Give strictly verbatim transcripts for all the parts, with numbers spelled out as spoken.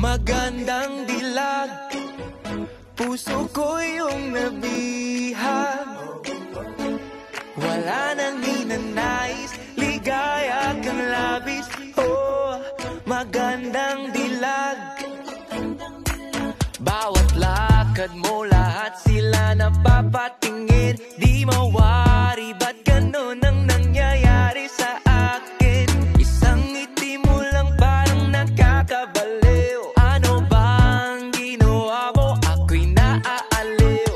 Magandang dilag, puso ko yung nabihag. Wala nang ninanais, ligaya kang labis. Oh, magandang dilag. Bawat lakad mo, lahat sila napapatingin. Di mawari, ba't ganun ang nangyayari sa akin? Isang ngiti mo lang parang nakakabaliw. Ano bang ginawa mo? Ako'y naaaliw.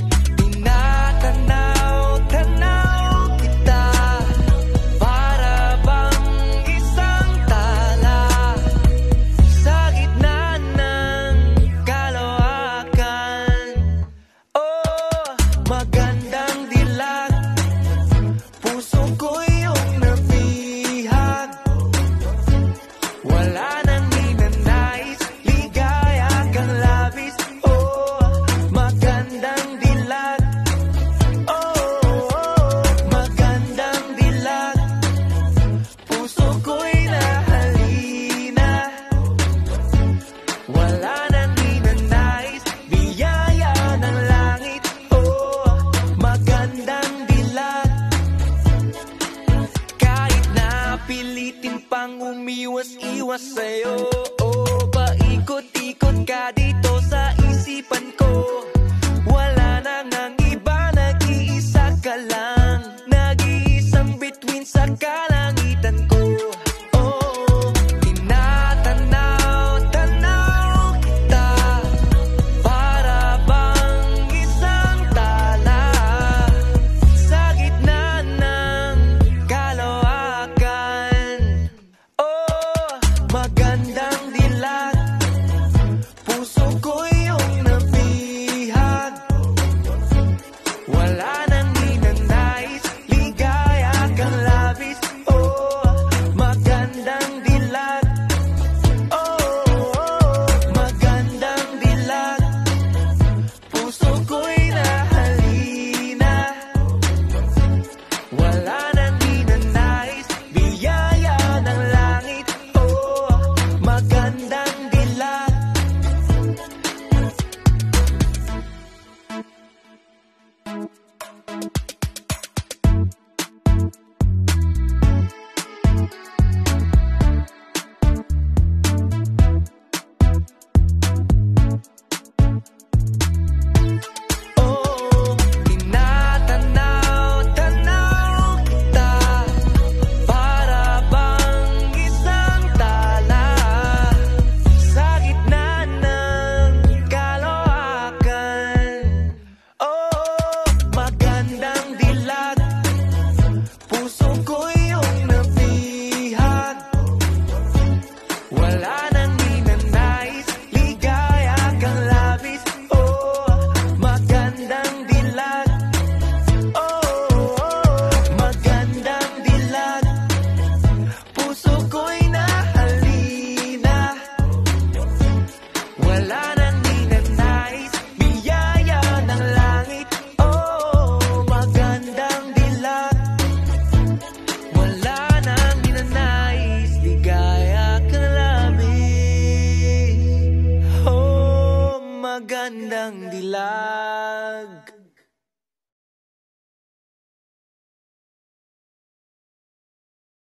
Tinatanaw-tanaw kita, para bang isang tala sa gitna ng kalawakan. Oh, magandang dilag, puso ko yung nabihag. Wala nang ninanais, ligaya kang labis. Oh, magandang dilag. Oh, magandang dilag, puso ko'y nahalina. Wala nang ninanais, biyaya ng langit. Oh, magandang dilag. Kahit na pilitin pang umiwas-iwas sa'yo, oh, paikot-ikot ka dito sa isipan ko. Wala nang ang iba, nag-iisa ka lang, nag-iisang bituin sa kalangitan ko. Oh, tinatanaw-tanaw kita, para bang isang tala sa gitna ng kalawakan. Oh, magandang dilag, puso ko yung nabihag. Wala nang ninanais, ligaya kang labis. Oh, magandang dilag. Oh, magandang dilag, puso ko'y nahalina. Wala nang ninanais, biyaya ng langit. Oh, magandang dilag. Oh, tinatanaw-tanaw kita, para bang isang tala sa gitna ng kalawakan. Oh, magandang dilag, puso ko yung nabihag. Wala nang ninanais, ligaya kang labis. Oh, magandang dilag. Oh, magandang dilag, puso ko'y nahalina. Wala nang ninanais, biyaya ng langit. Oh, magandang dilag. Wala nang ninanais, ligaya kang labis. Oh, magandang dilag.